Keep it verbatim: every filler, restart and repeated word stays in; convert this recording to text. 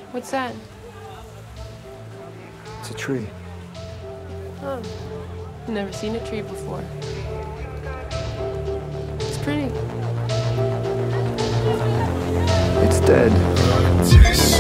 What's that? It's a tree. Oh, never seen a tree before. It's pretty. It's dead.